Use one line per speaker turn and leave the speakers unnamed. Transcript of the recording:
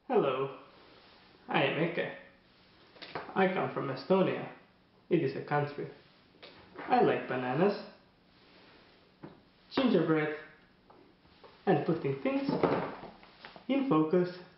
Hello, I am Eke. I come from Estonia. It is a country. I like bananas, gingerbread, and putting things in focus.